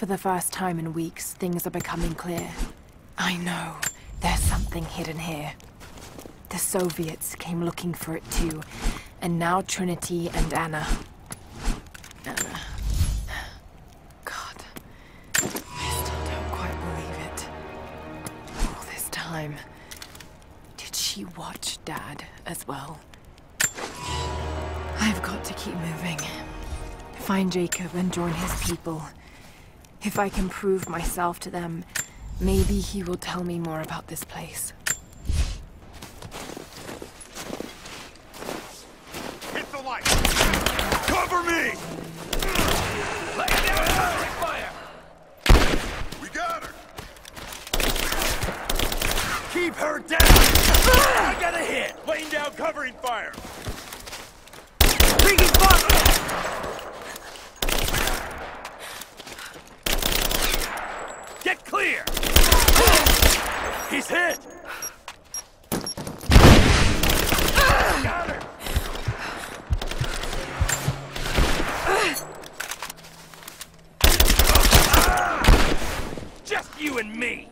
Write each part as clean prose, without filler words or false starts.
For the first time in weeks, things are becoming clear. I know, there's something hidden here. The Soviets came looking for it too, and now Trinity and Anna. God, I still don't quite believe it. All this time, did she watch Dad as well? I've got to keep moving. Find Jacob and join his people. If I can prove myself to them, maybe he will tell me more about this place. Hit the light! Cover me! Lay down covering fire! We got her! Keep her down! I got a hit! Laying down covering fire! Bringing fire! Get clear! He's hit! Got her! Just you and me!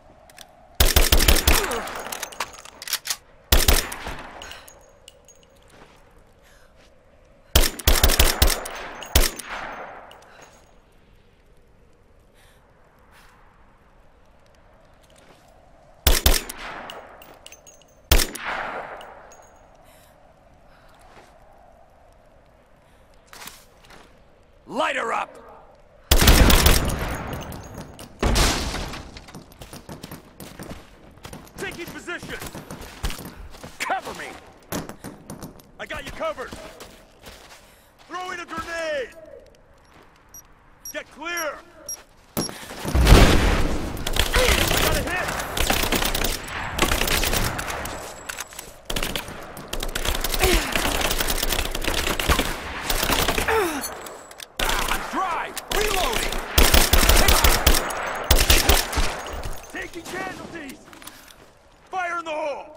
Light her up! Taking position! Cover me! I got you covered! Throwing a grenade! Get clear! I got a hit! Reloading! Taking casualties! Fire in the hole!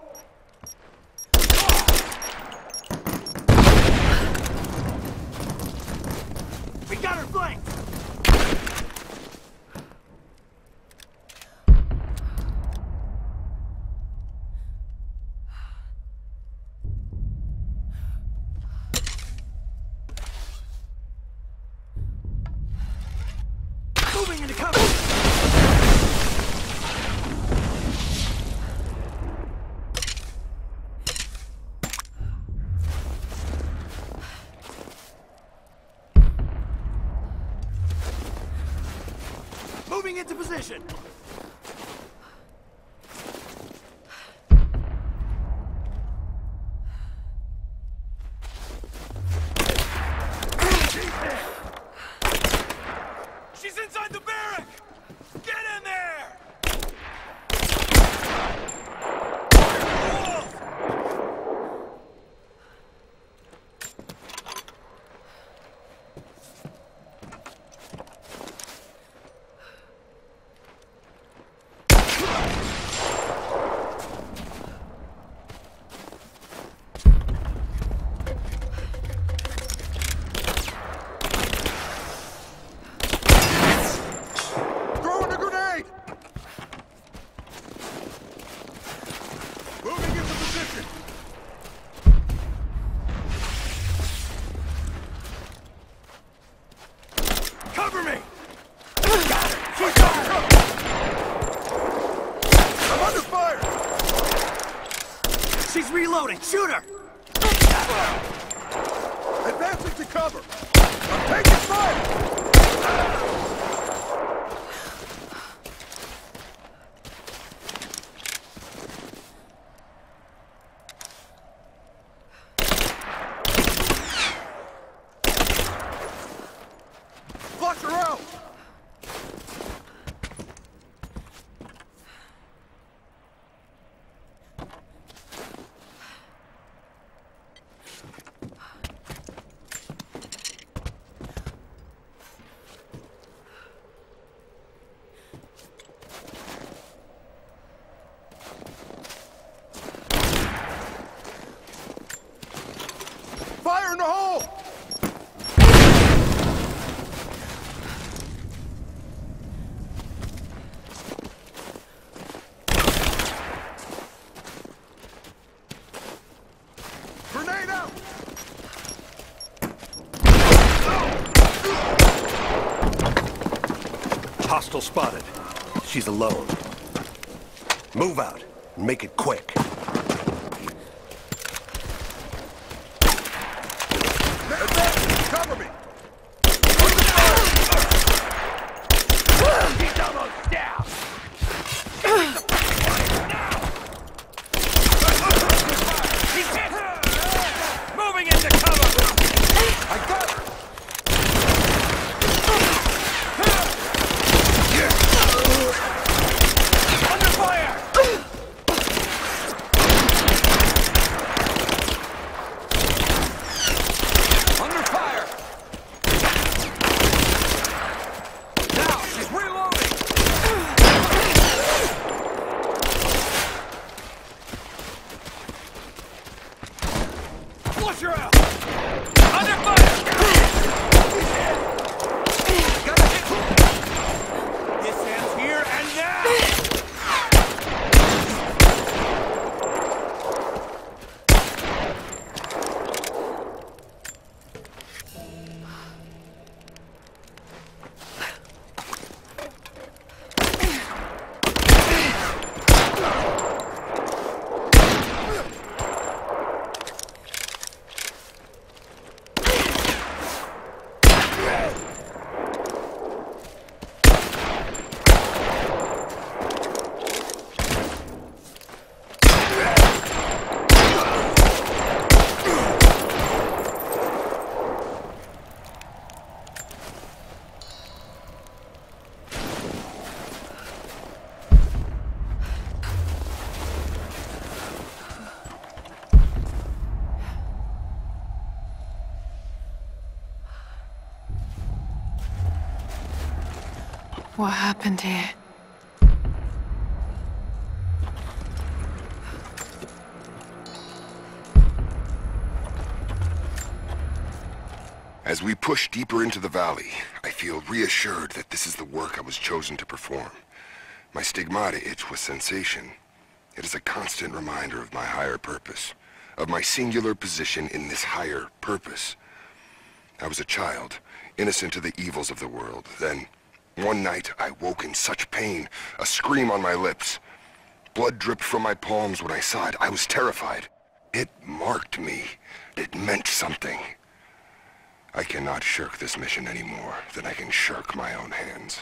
We got her flanked! Moving into cover! Moving into position! She's inside the barrack! Get in there! Cover me! Got her! She's under cover! I'm under fire! She's reloading! Shoot her! Advancing to cover! I'm taking fire! Flush her out! Fire in the hole! Hostile spotted. She's alone. Move out. And make it quick. Cover me! He's almost down! He's hit! Moving into cover! I got her! Under fire! Under fire! Now she's reloading! Flush her out! Under fire! Gotta hit! This ends here and now! What happened here? As we push deeper into the valley, I feel reassured that this is the work I was chosen to perform. My stigmata itch with sensation. It is a constant reminder of my higher purpose, of my singular position in this higher purpose. I was a child, innocent to the evils of the world. Then, one night, I woke in such pain, a scream on my lips. Blood dripped from my palms when I saw it. I was terrified. It marked me. It meant something. I cannot shirk this mission any more than I can shirk my own hands.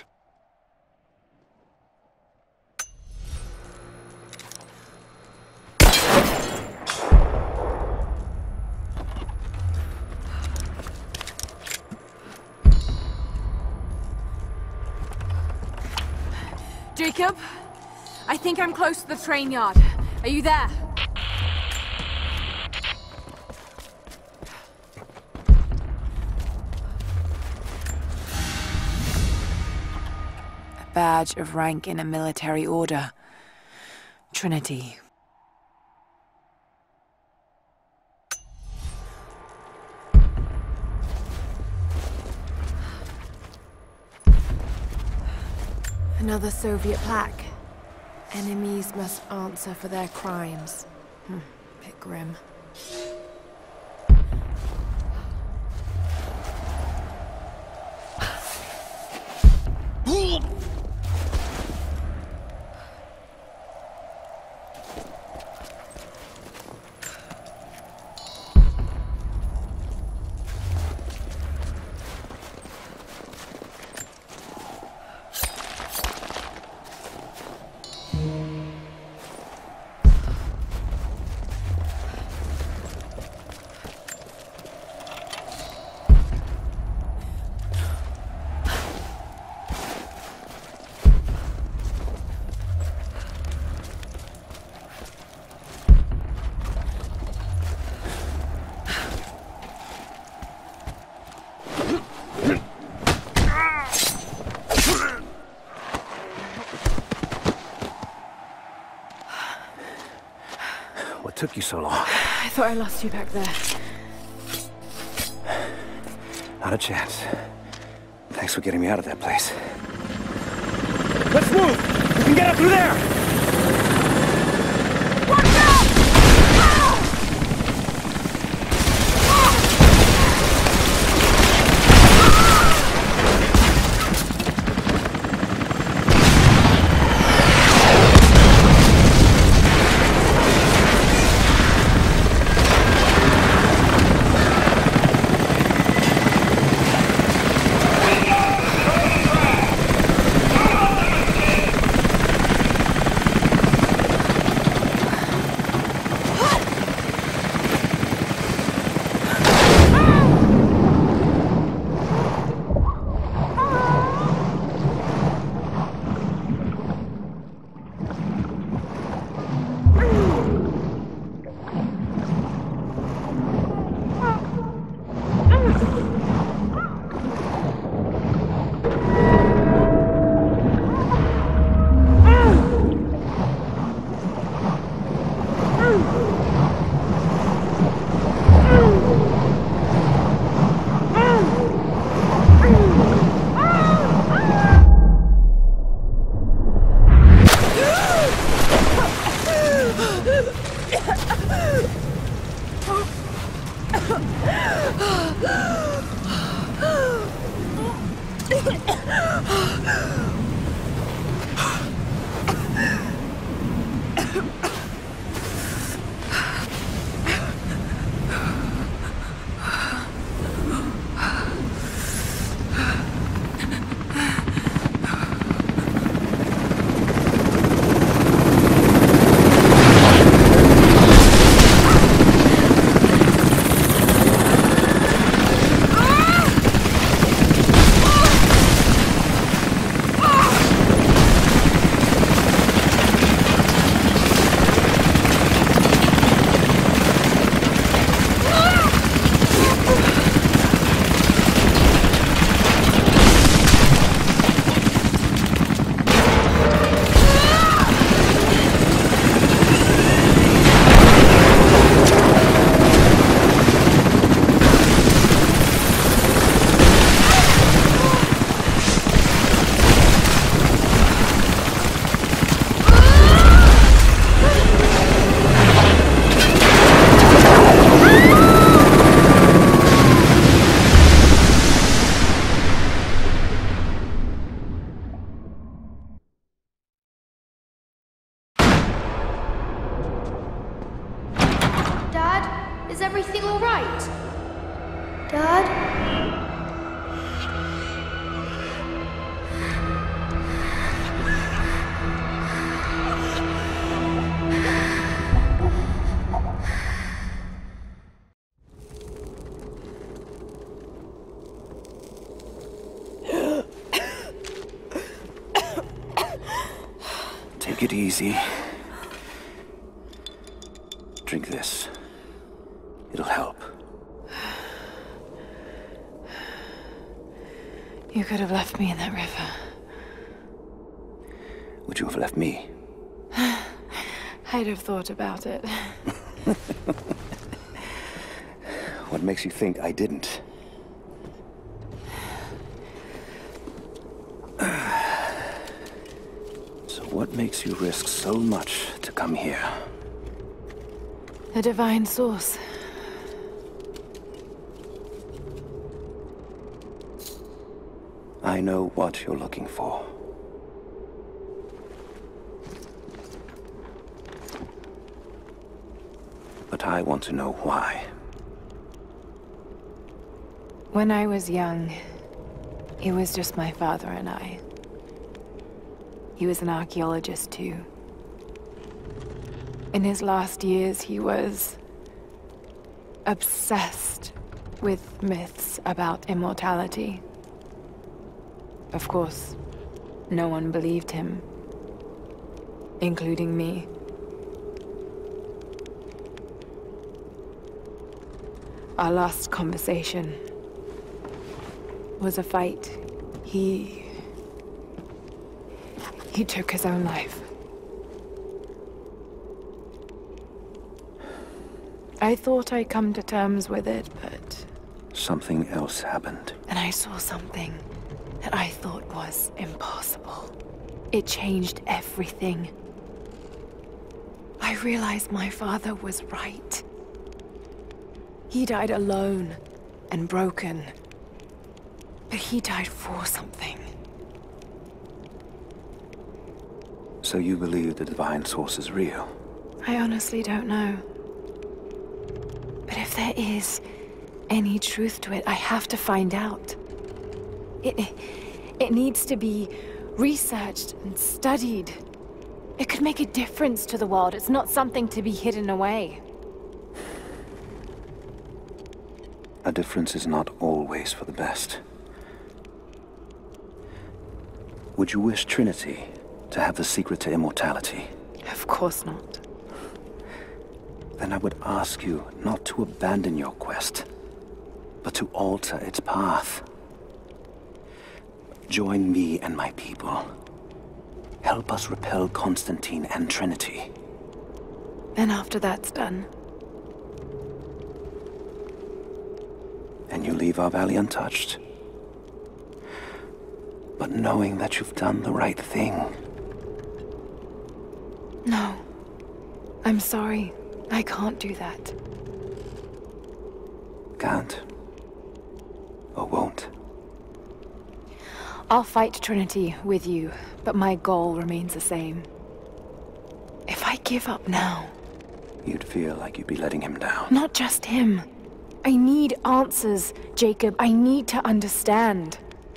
Jacob, I think I'm close to the train yard. Are you there? A badge of rank in a military order. Trinity. Another Soviet plaque. Enemies must answer for their crimes. Bit grim. What took you so long? I thought I lost you back there. Not a chance. Thanks for getting me out of that place. Let's move! We can get up through there! Dad, is everything all right? Dad? Take it easy. Drink this. It'll help. You could have left me in that river. Would you have left me? I'd have thought about it. What makes you think I didn't? So what makes you risk so much to come here? The divine source. I know what you're looking for. But I want to know why. When I was young, it was just my father and I. He was an archaeologist too. In his last years, he was obsessed with myths about immortality. Of course, no one believed him, including me. Our last conversation was a fight. He took his own life. I thought I'd come to terms with it, but... Something else happened. And I saw something that I thought was impossible. It changed everything. I realized my father was right. He died alone and broken. But he died for something. So you believe the divine source is real? I honestly don't know. But if there is any truth to it, I have to find out. It needs to be researched and studied. It could make a difference to the world. It's not something to be hidden away. A difference is not always for the best. Would you wish Trinity to have the secret to immortality? Of course not. Then I would ask you not to abandon your quest, but to alter its path. Join me and my people. Help us repel Constantine and Trinity. Then after that's done, and you leave our valley untouched. But knowing that you've done the right thing. No. I'm sorry. I can't do that. Can't. Or won't. I'll fight Trinity with you, but my goal remains the same. If I give up now... You'd feel like you'd be letting him down. Not just him. I need answers, Jacob. I need to understand.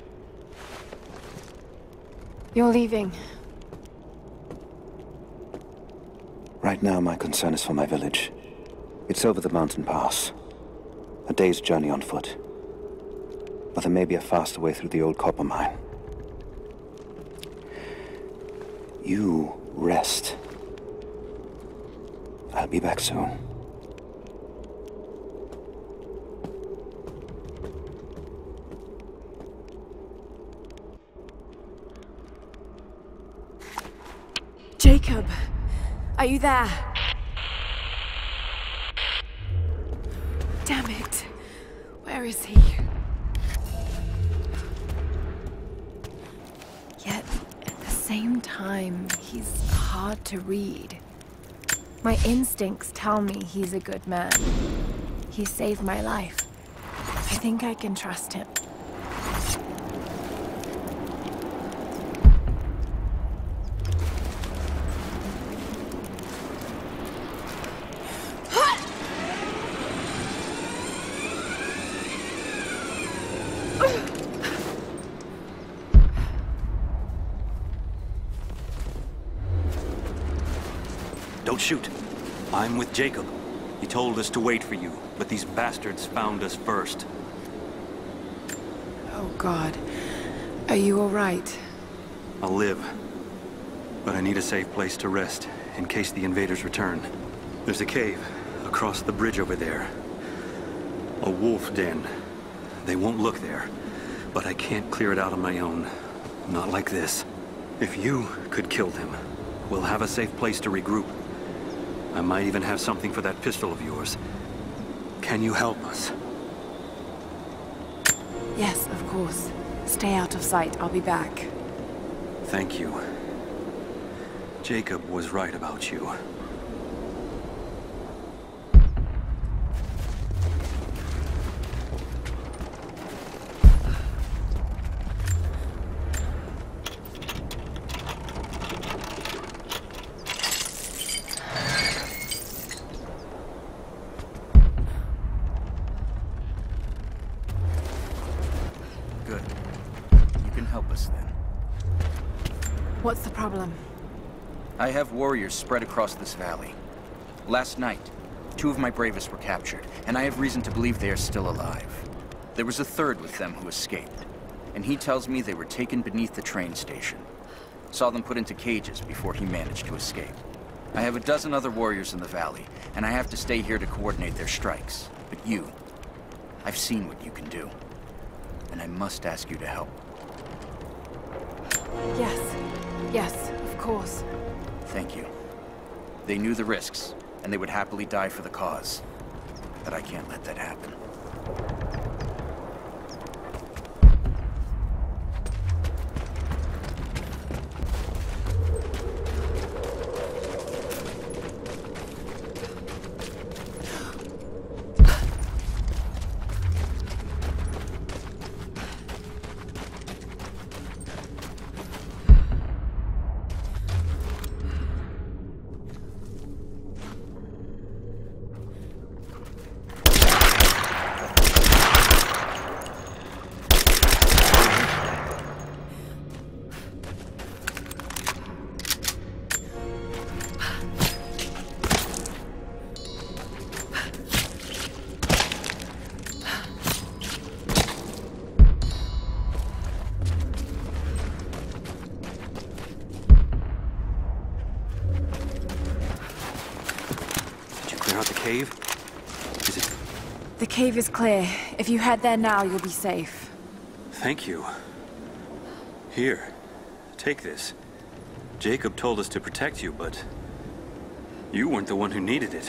You're leaving. Right now, my concern is for my village. It's over the mountain pass. A day's journey on foot. But there may be a faster way through the old copper mine. You rest. I'll be back soon. Jacob, are you there? Damn it. Where is he? Yet, at the same time, he's hard to read. My instincts tell me he's a good man. He saved my life. I think I can trust him. Don't shoot. I'm with Jacob. He told us to wait for you, but these bastards found us first. Oh, God. Are you all right? I'll live. But I need a safe place to rest, in case the invaders return. There's a cave across the bridge over there. A wolf den. They won't look there, but I can't clear it out on my own. Not like this. If you could kill them, we'll have a safe place to regroup. I might even have something for that pistol of yours. Can you help us? Yes, of course. Stay out of sight. I'll be back. Thank you. Jacob was right about you. Good. You can help us then. What's the problem? I have warriors spread across this valley. Last night, 2 of my bravest were captured, and I have reason to believe they are still alive. There was a third with them who escaped, and he tells me they were taken beneath the train station. Saw them put into cages before he managed to escape. I have a dozen other warriors in the valley, and I have to stay here to coordinate their strikes. But you, I've seen what you can do, and I must ask you to help. Yes, of course. Thank you. They knew the risks, and they would happily die for the cause. But I can't let that happen. Out the cave? Is it... The cave is clear. If you head there now, you'll be safe. Thank you. Here, take this. Jacob told us to protect you, but you weren't the one who needed it.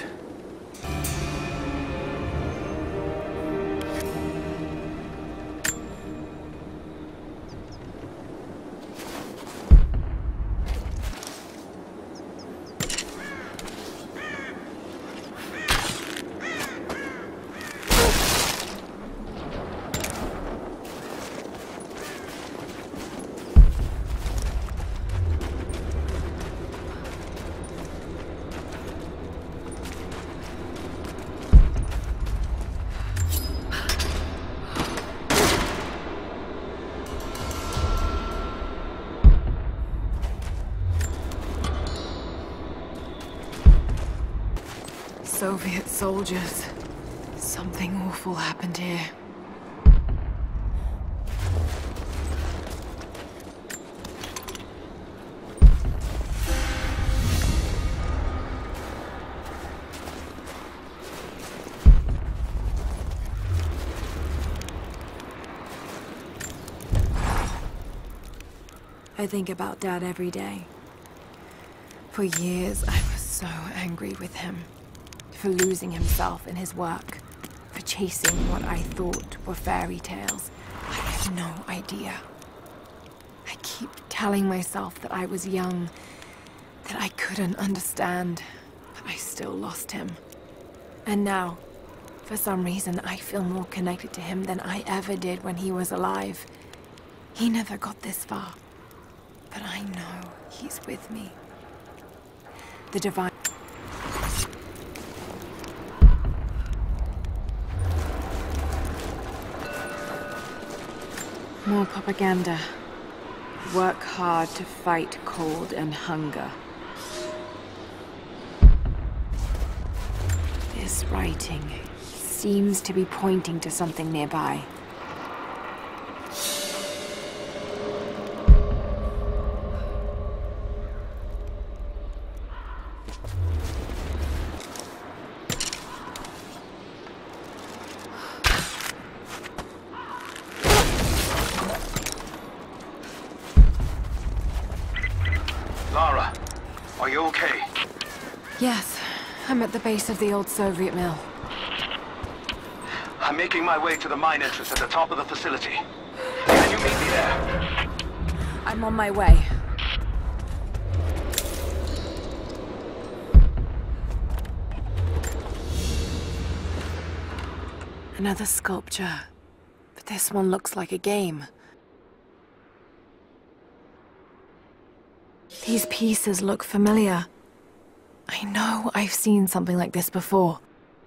Soviet soldiers. Something awful happened here. I think about Dad every day. For years, I was so angry with him. For losing himself in his work. For chasing what I thought were fairy tales. I have no idea. I keep telling myself that I was young, that I couldn't understand, but I still lost him. And now, for some reason, I feel more connected to him than I ever did when he was alive. He never got this far. But I know he's with me. The divine... More propaganda. Work hard to fight cold and hunger. This writing seems to be pointing to something nearby. Lara, are you okay? Yes, I'm at the base of the old Soviet mill. I'm making my way to the mine entrance at the top of the facility. Can you meet me there? I'm on my way. Another sculpture, but this one looks like a game. These pieces look familiar. I know I've seen something like this before.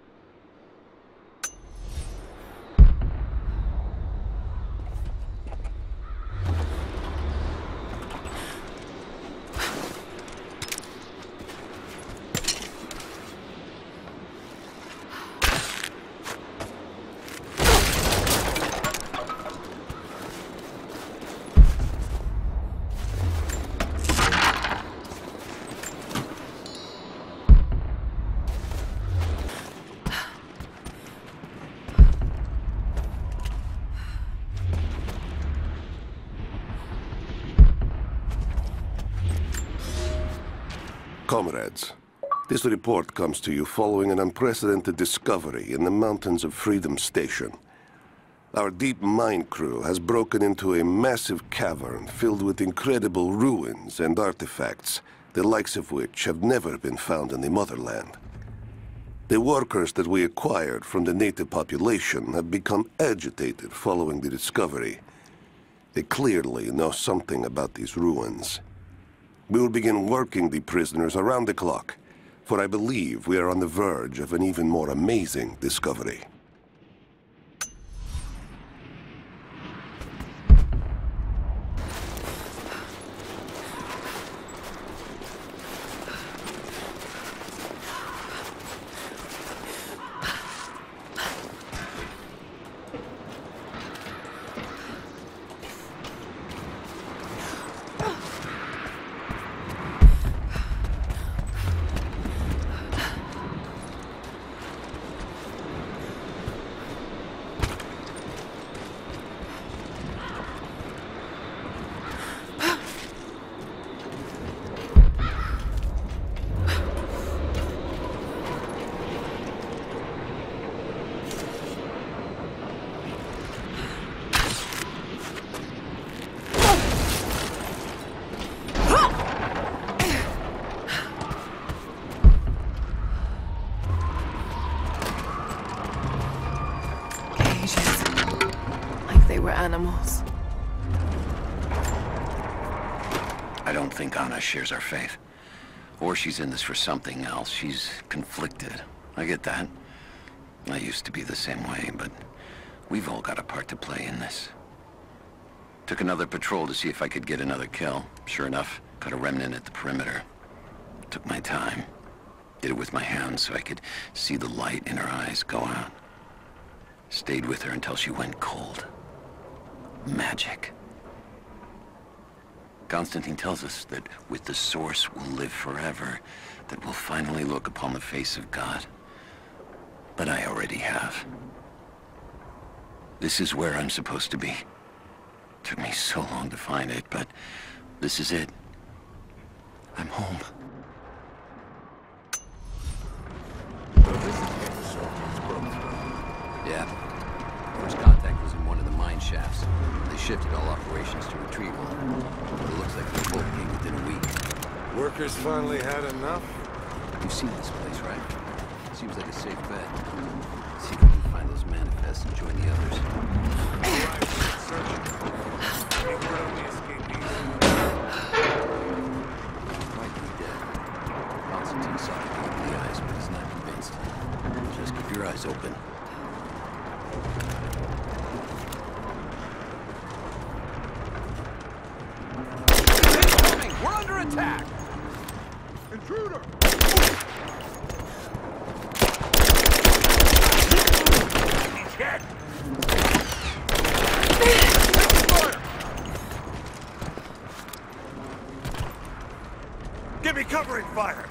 Comrades, this report comes to you following an unprecedented discovery in the mountains of Freedom Station. Our deep mine crew has broken into a massive cavern filled with incredible ruins and artifacts, the likes of which have never been found in the motherland. The workers that we acquired from the native population have become agitated following the discovery. They clearly know something about these ruins. We will begin working the prisoners around the clock, for I believe we are on the verge of an even more amazing discovery. Animals. I don't think Anna shares our faith. Or she's in this for something else. She's conflicted. I get that. I used to be the same way, but we've all got a part to play in this. Took another patrol to see if I could get another kill. Sure enough, got a remnant at the perimeter. Took my time. Did it with my hands so I could see the light in her eyes go out. Stayed with her until she went cold. Magic. Constantine tells us that with the Source we'll live forever, that we'll finally look upon the face of God. But I already have. This is where I'm supposed to be. Took me so long to find it, but this is it. I'm home. Yeah. First contact was in one of the mine shafts. They shifted all operations to retrieval. It looks like they both came within a week. Workers finally had enough? You've seen this place, right? Seems like a safe bet. See if we can find those manifests and join the others. Might be dead. Constantine saw it in the eyes, but he's not convinced. Just keep your eyes open. We're under attack! Intruder! He's dead! Give me covering fire!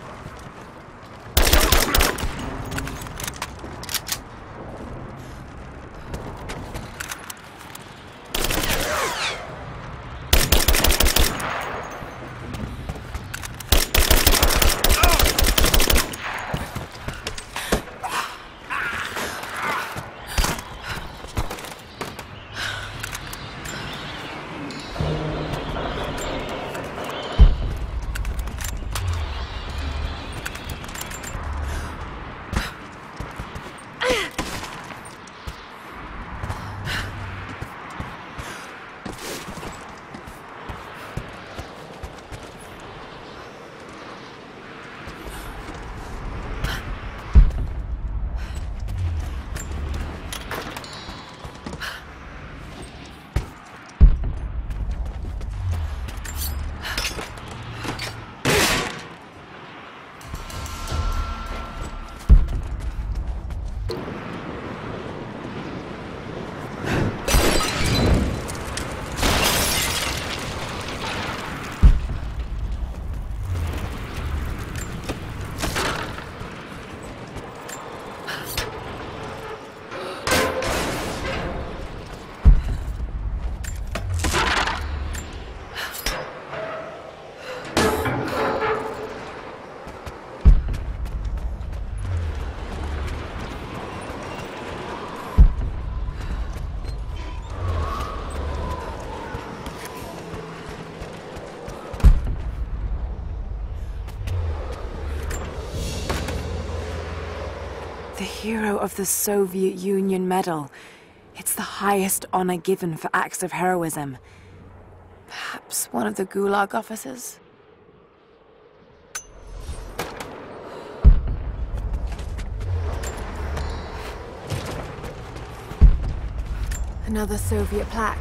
The hero of the Soviet Union Medal. It's the highest honor given for acts of heroism. Perhaps one of the Gulag officers? Another Soviet plaque.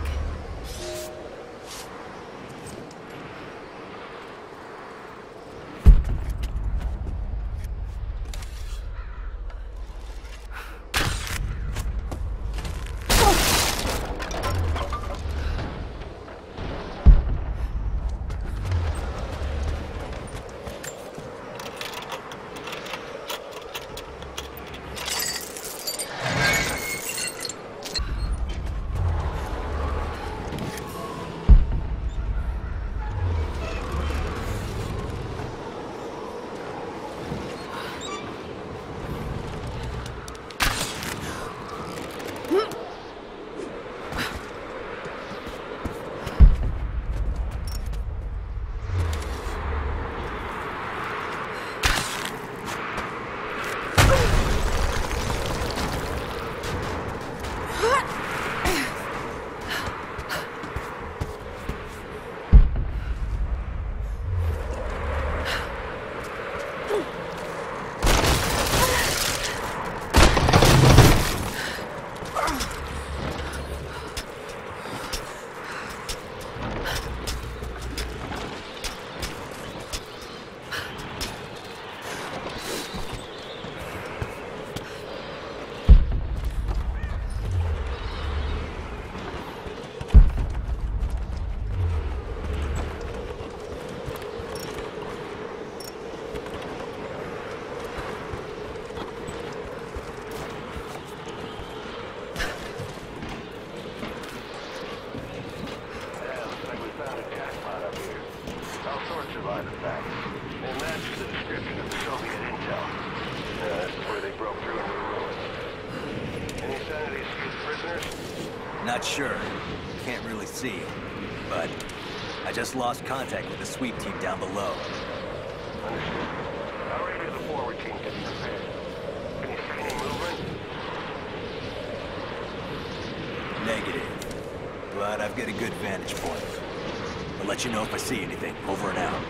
Not sure. Can't really see. But I just lost contact with the sweep team down below. Understood. How is the forward team getting prepared? Can you see any movement? Negative. But I've got a good vantage point. I'll let you know if I see anything. Over and out.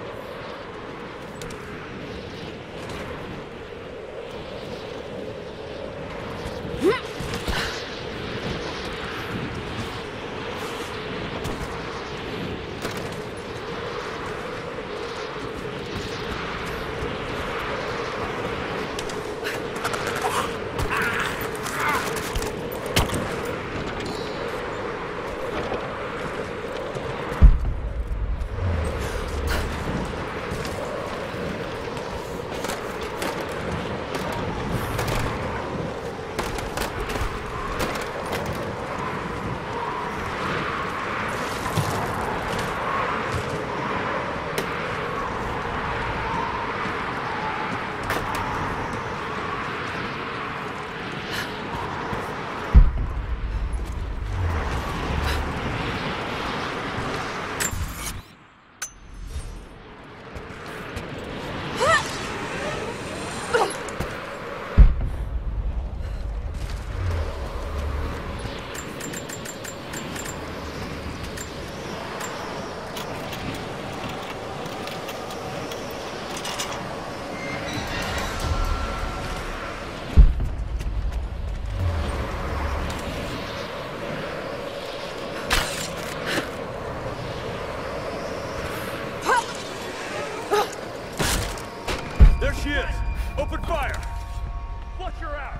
Open fire! Flush her out!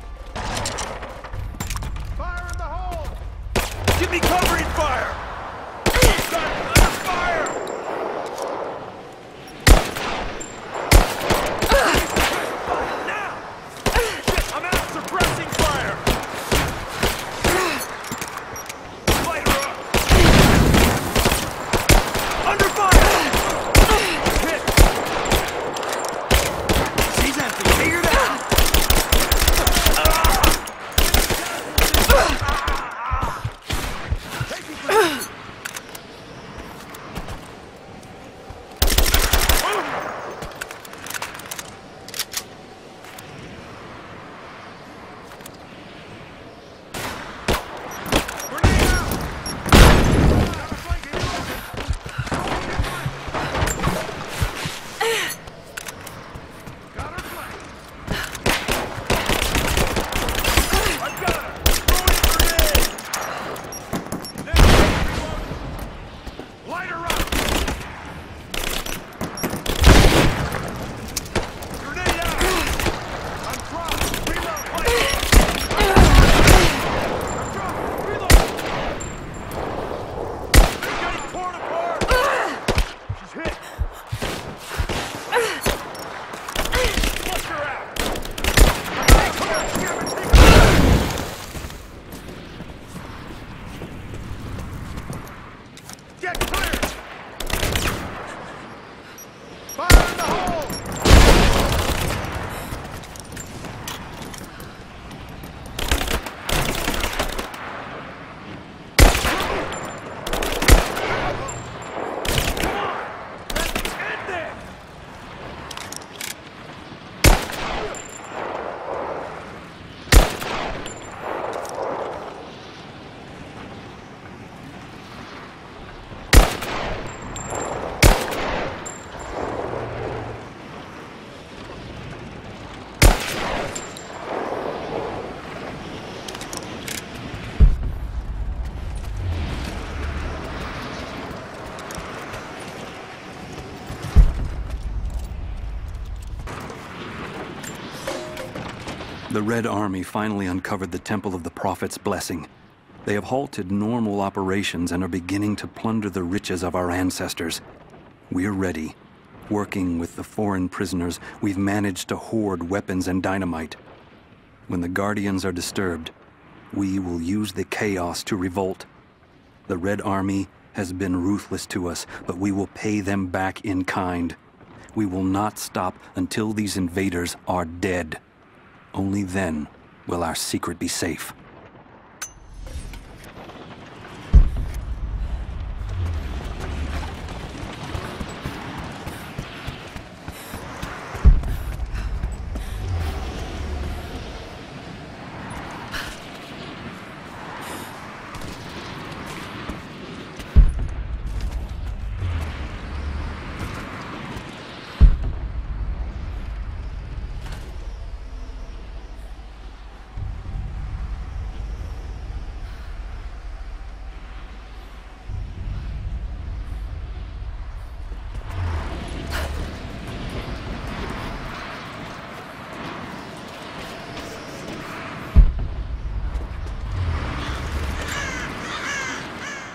Fire in the hole! Give me covering fire! Under fire! Now! Shit, I'm out suppressing fire! Light her up! Under fire! Hit! She's empty! Figure it out! The Red Army finally uncovered the Temple of the Prophet's Blessing. They have halted normal operations and are beginning to plunder the riches of our ancestors. We're ready. Working with the foreign prisoners, we've managed to hoard weapons and dynamite. When the Guardians are disturbed, we will use the chaos to revolt. The Red Army has been ruthless to us, but we will pay them back in kind. We will not stop until these invaders are dead. Only then will our secret be safe.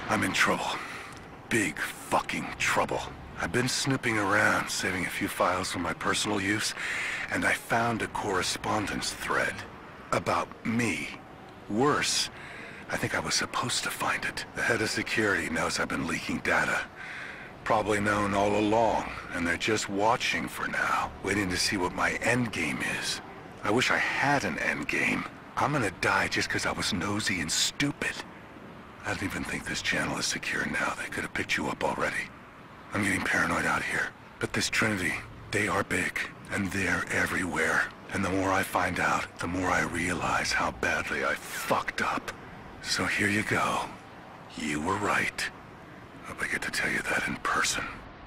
I'm in trouble. Big fucking trouble. I've been snooping around, saving a few files for my personal use, and I found a correspondence thread about me. Worse, I think I was supposed to find it. The head of security knows I've been leaking data. Probably known all along, and they're just watching for now, waiting to see what my endgame is. I wish I had an endgame. I'm gonna die just because I was nosy and stupid. I don't even think this channel is secure now. They could have picked you up already. I'm getting paranoid out here. But this Trinity, they are big, and they're everywhere. And the more I find out, the more I realize how badly I fucked up. So here you go. You were right. Hope I get to tell you that in person.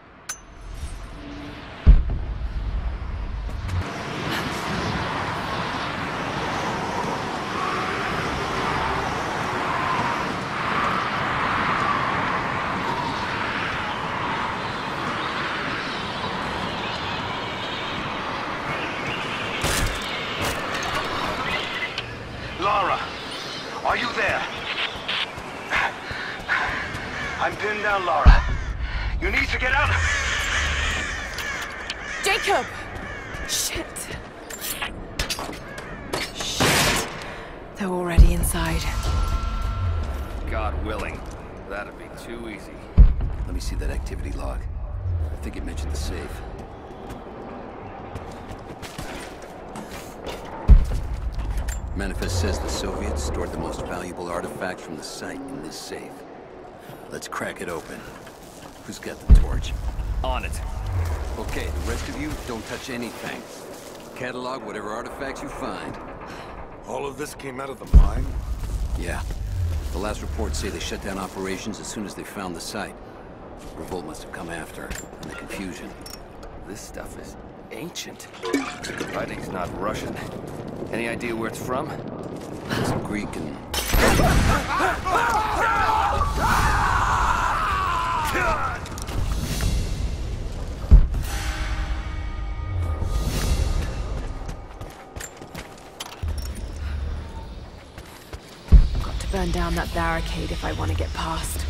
Lara, are you there? I'm pinned down, Lara. You need to get out. Jacob! Shit. Shit. They're already inside. God willing. That'd be too easy. Let me see that activity log. I think it mentioned the safe. Manifest says the Soviets stored the most valuable artifacts from the site in this safe. Let's crack it open. Who's got the torch? On it. Okay, the rest of you, don't touch anything. Catalog whatever artifacts you find. All of this came out of the mine? Yeah. The last reports say they shut down operations as soon as they found the site. Revolt must have come after, in the confusion. This stuff is ancient. Writing's not Russian. Any idea where it's from? Some Greek and... Got to burn down that barricade if I want to get past.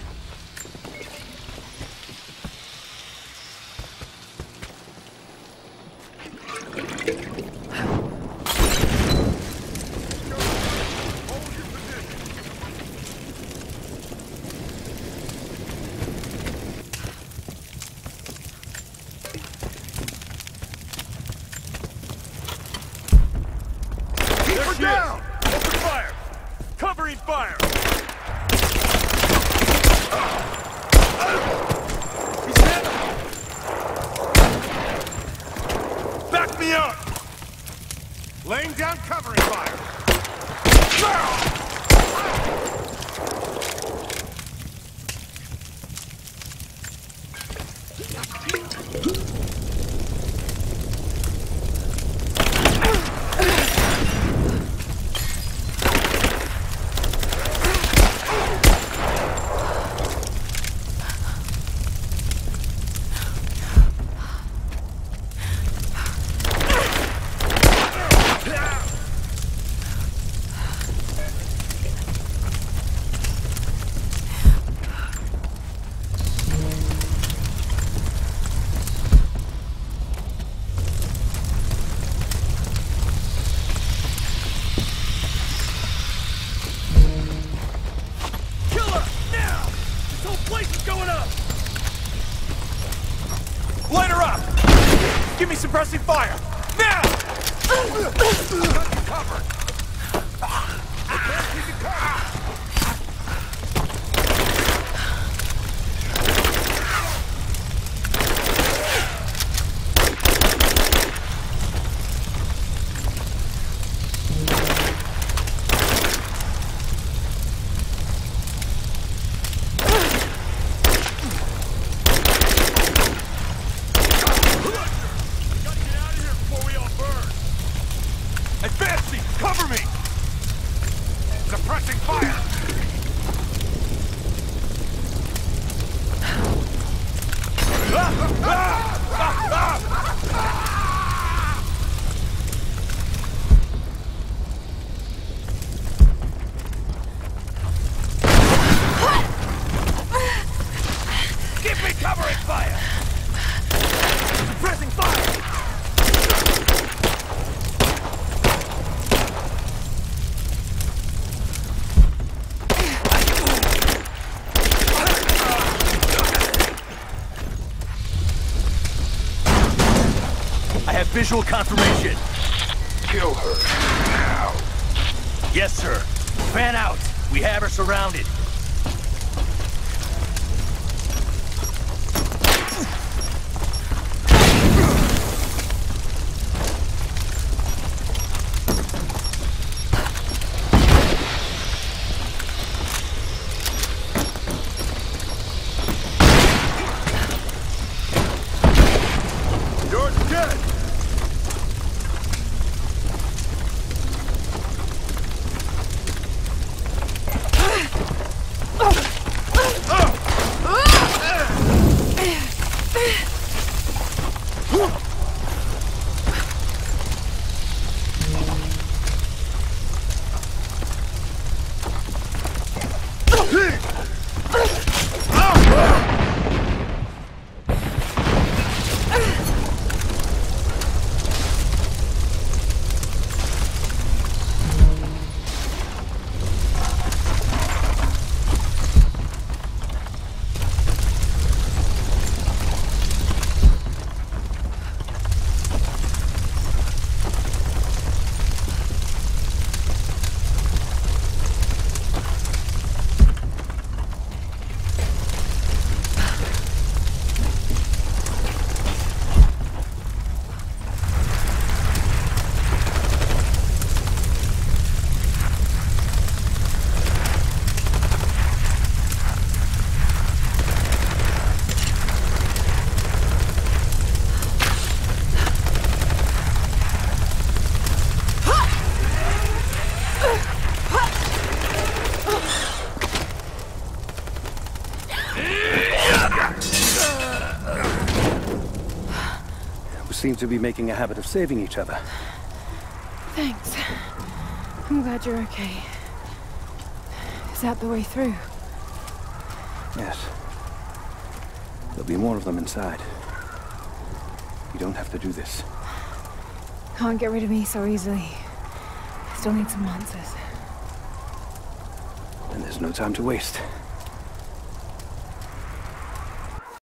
Down! Open fire! Covering fire! He's hit! Back me up! Laying down covering fire! Light her up! Give me suppressing fire! Now! Cover! I can't keep it covered! Advancing! Cover! visual confirmation. Kill her. Now. Yes, sir. Fan out. We have her surrounded. Seem to be making a habit of saving each other. Thanks. I'm glad you're okay. Is that the way through? Yes. There'll be more of them inside. You don't have to do this. Can't get rid of me so easily. Still need some answers. And there's no time to waste.